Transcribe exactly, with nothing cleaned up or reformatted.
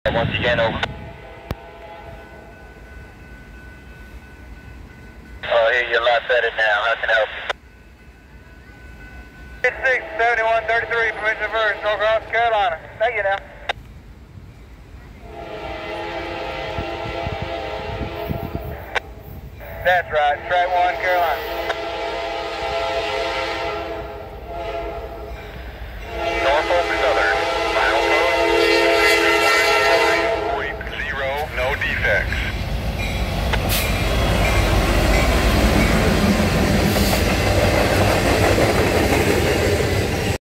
Once again, over. Oh, here you're a lot better now. How can I help you? six seventy-one thirty-three, permission first, North Carolina. Thank you now. That's right, track one, Carolina. Norfolk Southern, final code, zero, no defects.